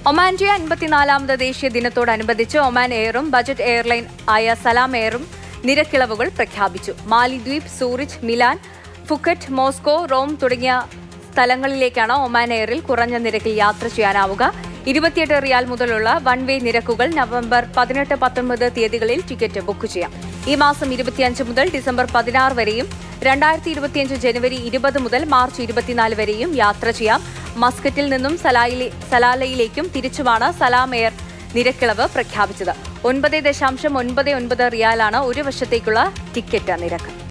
ഒമാന്റെ 54ാമത് ദേശീയ ദിനത്തോടനുബന്ധിച്ച് Oman എയറും budget airline ആയ സലാം എയറും നിരക്കിളവുകൾ പ്രഖ്യാപിച്ചു. മാലിദ്വീപ്, Zurich, Milan, Phuket, Moscow, Rome തുടങ്ങിയ സ്ഥലങ്ങളിലേക്കാണ് ഒമാൻ എയറിൽ കുറഞ്ഞ നിരക്കിൽ യാത്ര ചെയ്യാനാവുക. 28 റിയാൽ മുതലുള്ള വൺ വേ നിരക്കുകൾ നവംബർ 18, 19 തീയതികളിൽ ടിക്കറ്റ് ബുക്ക് ചെയ്യാം. ഈ മാസം 25 മുതൽ ഡിസംബർ 16 വരെയും 2025 ജനുവരി 20 മുതൽ മാർച്ച് 24 വരെയും യാത്ര ചെയ്യാം. മസ്കറ്റിൽ നിന്നും സലാലയിലേക്കും തിരിച്ചുമാണ് സലാം എയർ നിരക്കിളവ് പ്രഖ്യാപിച്ചത്. 9.99 റിയാലാണ് ഒരു വർഷത്തേക്കുള്ള ടിക്കറ്റ് നിരക്ക്.